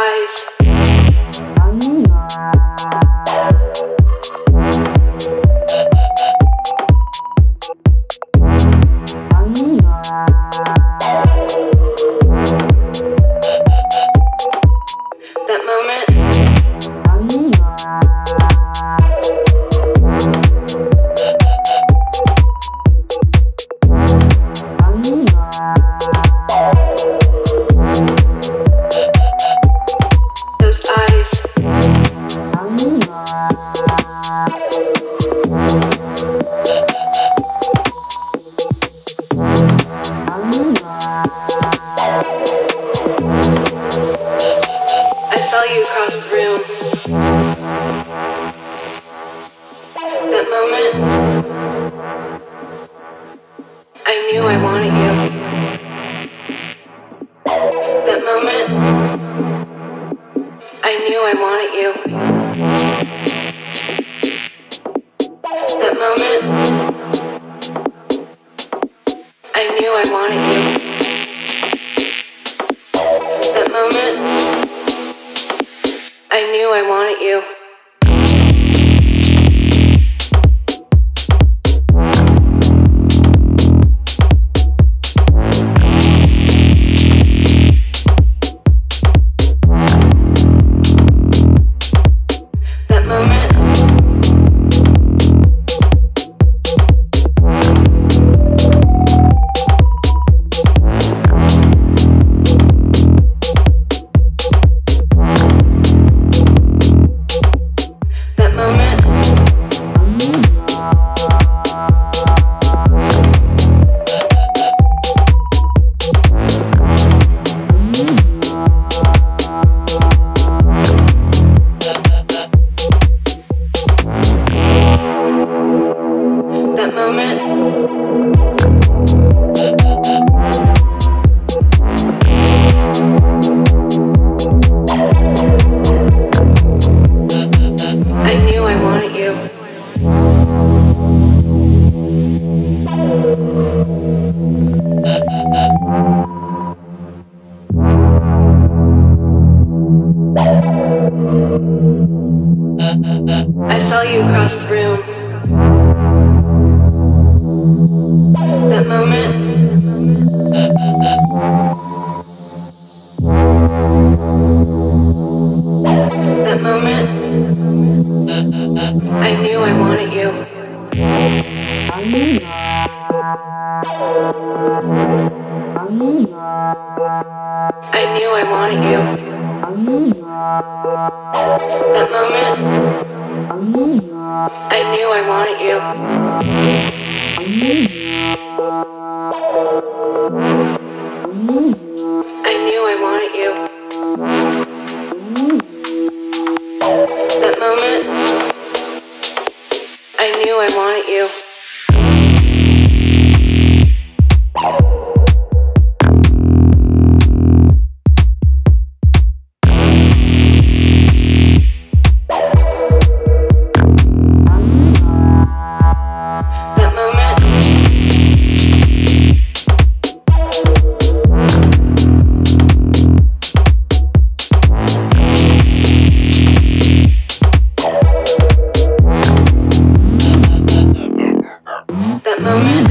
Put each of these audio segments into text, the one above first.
eyes. That moment. Those eyes. I saw you across the room. That moment, I knew I wanted you. That moment, I knew I wanted you. That moment, I knew I wanted you. That moment, I knew I wanted you. That moment. That moment. That moment. I knew I wanted you. I saw you across the room. That moment. That moment. I knew I wanted you. I knew I wanted you. That moment. I knew I wanted you. I knew I wanted you. That moment, I knew I wanted you. That moment. That moment.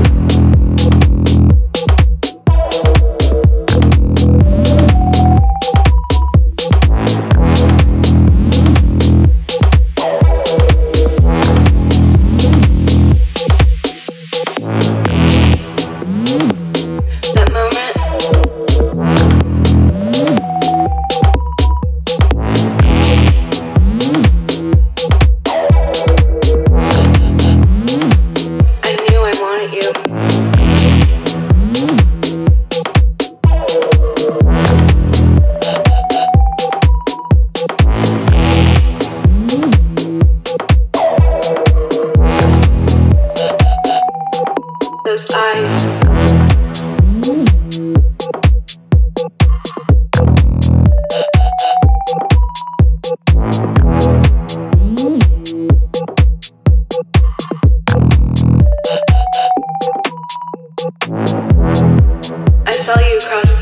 That moment. I knew I wanted you. Those eyes. I saw you across